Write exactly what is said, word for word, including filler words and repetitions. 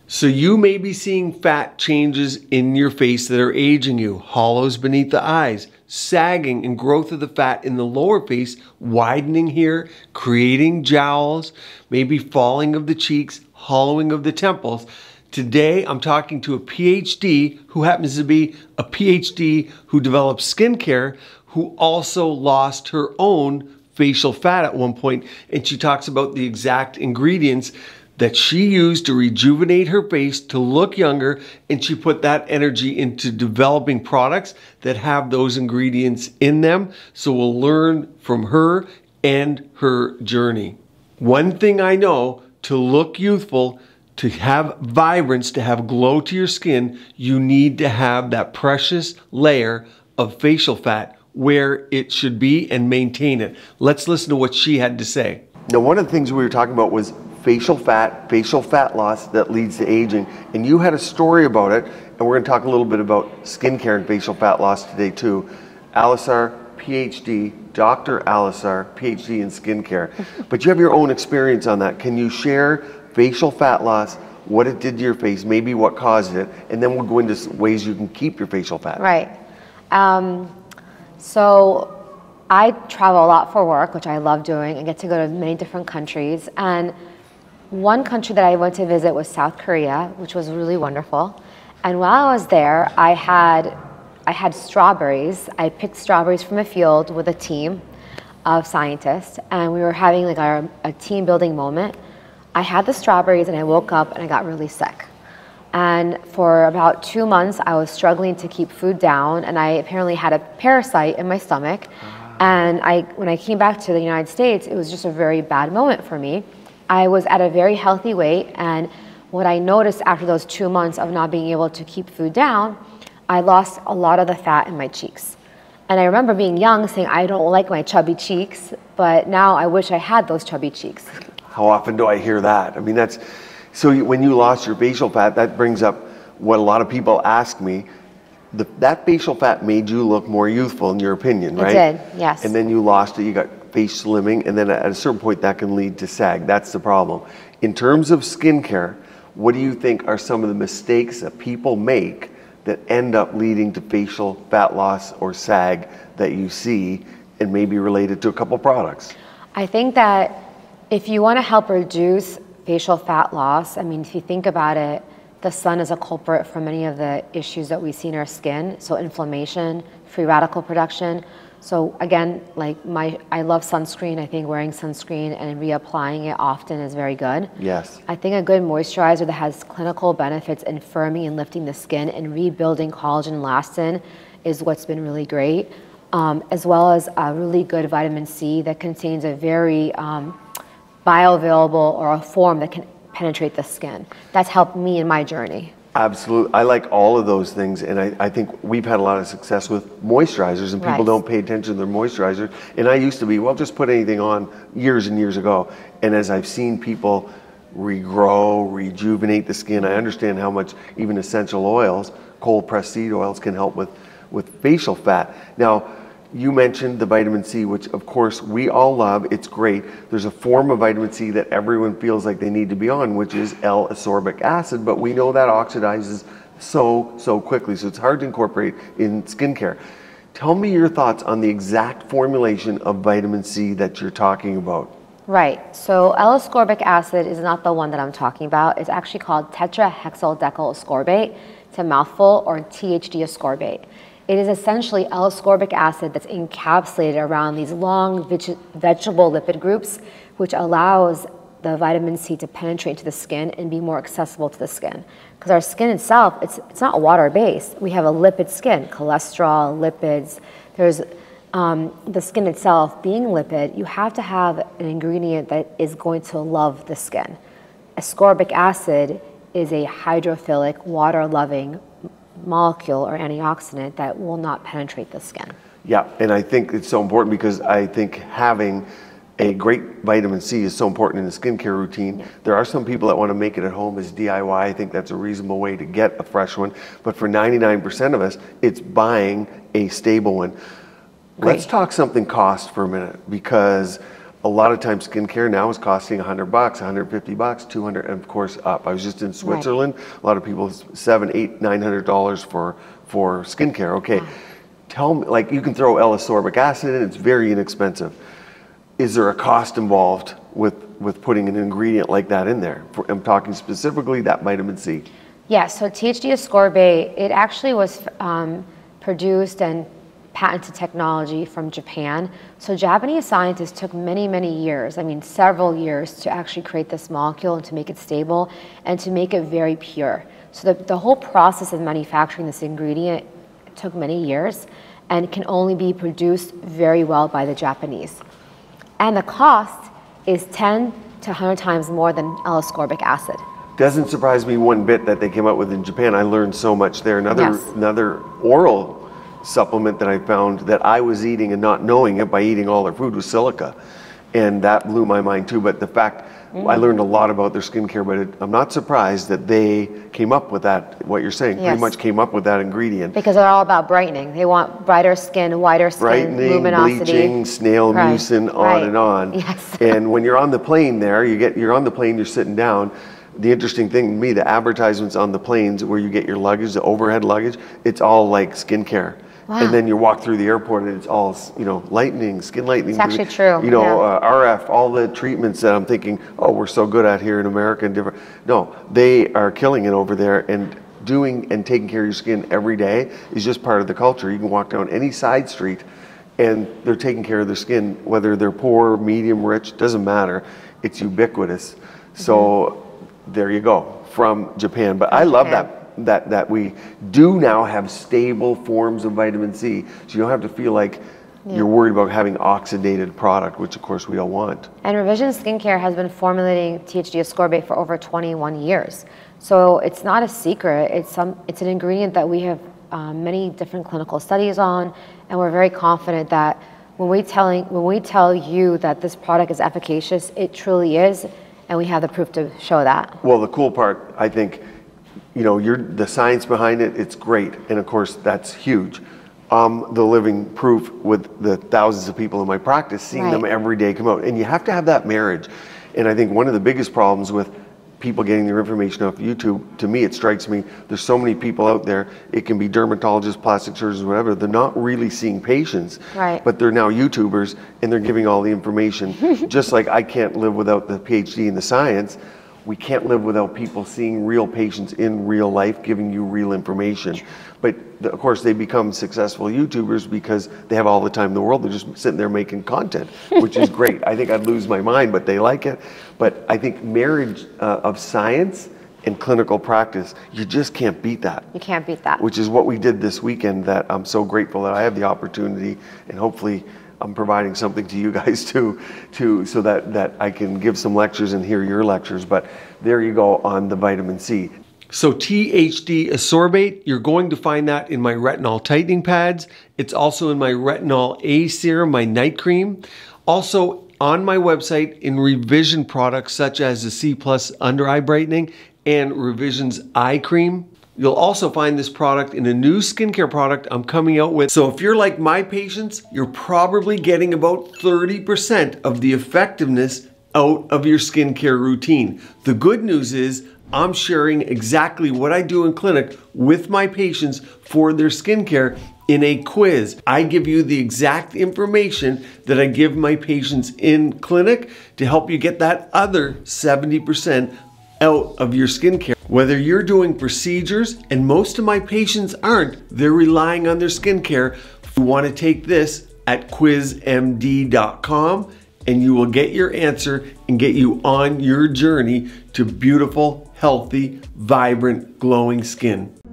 So you may be seeing fat changes in your face that are aging you, hollows beneath the eyes, sagging and growth of the fat in the lower face, widening here, creating jowls, maybe falling of the cheeks, hollowing of the temples. Today, I'm talking to a P H D who happens to be a P H D who developed skincare, who also lost her own facial fat at one point, and she talks about the exact ingredients that she used to rejuvenate her face to look younger, and she put that energy into developing products that have those ingredients in them. So we'll learn from her and her journey. One thing I know, to look youthful, to have vibrance, to have glow to your skin, you need to have that precious layer of facial fat where it should be and maintain it. Let's listen to what she had to say. Now, one of the things we were talking about was facial fat, facial fat loss that leads to aging. And you had a story about it, and we're gonna talk a little bit about skincare and facial fat loss today too. Alisar, P H D, Doctor Alisar, P H D in skincare. But you have your own experience on that. Can you share facial fat loss, what it did to your face, maybe what caused it, and then we'll go into ways you can keep your facial fat. Right. Um, so I travel a lot for work, which I love doing. I get to go to many different countries. And one country that I went to visit was South Korea, which was really wonderful. And while I was there, I had, I had strawberries. I picked strawberries from a field with a team of scientists, and we were having like our, a team building moment. I had the strawberries and I woke up and I got really sick. And for about two months, I was struggling to keep food down, and I apparently had a parasite in my stomach. And I, when I came back to the United States, it was just a very bad moment for me. I was at a very healthy weight, and what I noticed after those two months of not being able to keep food down, I lost a lot of the fat in my cheeks. And I remember being young saying, I don't like my chubby cheeks, but now I wish I had those chubby cheeks. How often do I hear that? I mean, that's, so you, when you lost your facial fat, that brings up what a lot of people ask me. The, that facial fat made you look more youthful, in your opinion, right? It did, yes. And then you lost it, you got face slimming, and then at a certain point that can lead to sag. That's the problem. In terms of skincare, what do you think are some of the mistakes that people make that end up leading to facial fat loss or sag that you see, and maybe related to a couple products? I think that if you want to help reduce facial fat loss, I mean, if you think about it, the sun is a culprit for many of the issues that we see in our skin. So inflammation, free radical production. So again, like my, I love sunscreen. I think wearing sunscreen and reapplying it often is very good. Yes. I think a good moisturizer that has clinical benefits in firming and lifting the skin and rebuilding collagen and elastin is what's been really great. Um, as well as a really good vitamin C that contains a very um, bioavailable or a form that can penetrate the skin. That's helped me in my journey. Absolutely. I like all of those things, and I, I think we've had a lot of success with moisturizers, and people Right. don't pay attention to their moisturizers. And I used to be, well, just put anything on years and years ago. And as I've seen people regrow, rejuvenate the skin, I understand how much even essential oils, cold pressed seed oils, can help with, with facial fat. Now, you mentioned the vitamin C, which of course we all love. It's great. There's a form of vitamin C that everyone feels like they need to be on, which is L-ascorbic acid, but we know that oxidizes so, so quickly, so it's hard to incorporate in skincare. Tell me your thoughts on the exact formulation of vitamin C that you're talking about. Right, so L-ascorbic acid is not the one that I'm talking about. It's actually called tetrahexyl decyl ascorbate. It's a mouthful, or T H D Ascorbate. It is essentially L-ascorbic acid that's encapsulated around these long veg vegetable lipid groups, which allows the vitamin C to penetrate into the skin and be more accessible to the skin. Because our skin itself, it's, it's not water-based. We have a lipid skin, cholesterol, lipids. There's um, the skin itself being lipid, you have to have an ingredient that is going to love the skin. Ascorbic acid is a hydrophilic, water-loving molecule or antioxidant that will not penetrate the skin. Yeah, and I think it's so important because I think having a great vitamin C is so important in the skincare routine. Yeah. There are some people that want to make it at home as D I Y. I think that's a reasonable way to get a fresh one. But for ninety-nine percent of us, it's buying a stable one. Great. Let's talk something cost for a minute, because a lot of times skincare now is costing a hundred bucks, a hundred fifty bucks, two hundred, and of course up. I was just in Switzerland. Right. A lot of people seven, eight, nine hundred dollars for for skincare. Okay, wow. Tell me, like you can throw L-ascorbic acid in. It's very inexpensive. Is there a cost involved with with putting an ingredient like that in there? For, I'm talking specifically that vitamin C. Yeah. So T H D Ascorbate, it actually was um, produced and patented technology from Japan. So Japanese scientists took many, many years, I mean several years, to actually create this molecule and to make it stable and to make it very pure. So the, the whole process of manufacturing this ingredient took many years and can only be produced very well by the Japanese. And the cost is ten to one hundred times more than L-ascorbic acid. Doesn't surprise me one bit that they came up with in Japan. I learned so much there. Another, yes. another oral supplement that I found that I was eating and not knowing it by eating all their food was silica, and that blew my mind too. But the fact mm. I learned a lot about their skincare, but it, I'm not surprised that they came up with that. What you're saying, yes. pretty much came up with that ingredient because they're all about brightening. They want brighter skin, whiter skin, brightening, luminosity, bleaching, snail right. mucin, on right. and on. Yes. And when you're on the plane, there you get you're on the plane, you're sitting down. The interesting thing to me, the advertisements on the planes where you get your luggage, the overhead luggage, it's all like skincare. Wow. And then you walk through the airport and it's all, you know, lightening, skin lightening. It's actually true. You know, yeah. uh, R F, all the treatments that I'm thinking, oh, we're so good at here in America and different. No, they are killing it over there, and doing and taking care of your skin every day is just part of the culture. You can walk down any side street and they're taking care of their skin, whether they're poor, medium, rich, doesn't matter. It's ubiquitous. Mm-hmm. So there you go, from Japan. But I love Japan. that. That, that we do now have stable forms of vitamin C, so you don't have to feel like yeah. you're worried about having oxidated product, which of course we all want. And Revision Skincare has been formulating T H D Ascorbate for over twenty-one years. So it's not a secret, it's, some, it's an ingredient that we have um, many different clinical studies on, and we're very confident that when we, telling, when we tell you that this product is efficacious, it truly is, and we have the proof to show that. Well, the cool part, I think, you know, you're, the science behind it, it's great. And of course, that's huge. Um, the living proof with the thousands of people in my practice, seeing right. them every day come out. And you have to have that marriage. And I think one of the biggest problems with people getting their information off YouTube, to me, it strikes me, there's so many people out there, it can be dermatologists, plastic surgeons, whatever, they're not really seeing patients, right. but they're now YouTubers and they're giving all the information. Just like I can't live without the P H D in the science, we can't live without people seeing real patients in real life, giving you real information. But of course, they become successful YouTubers because they have all the time in the world. They're just sitting there making content, which is great. I think I'd lose my mind, but they like it. But I think marriage uh, of science and clinical practice, you just can't beat that. You can't beat that. Which is what we did this weekend, that I'm so grateful that I have the opportunity, and hopefully I'm providing something to you guys too, to, so that, that I can give some lectures and hear your lectures. But there you go on the vitamin C. So T H D Ascorbate, you're going to find that in my retinol tightening pads. It's also in my retinol A serum, my night cream. Also on my website in revision products such as the C Plus under eye brightening and Revision's eye cream. You'll also find this product in a new skincare product I'm coming out with. So if you're like my patients, you're probably getting about thirty percent of the effectiveness out of your skincare routine. The good news is I'm sharing exactly what I do in clinic with my patients for their skincare in a quiz. I give you the exact information that I give my patients in clinic to help you get that other seventy percent out of your skincare. Whether you're doing procedures, and most of my patients aren't, they're relying on their skincare. You want to take this at quiz M D dot com and you will get your answer and get you on your journey to beautiful, healthy, vibrant, glowing skin.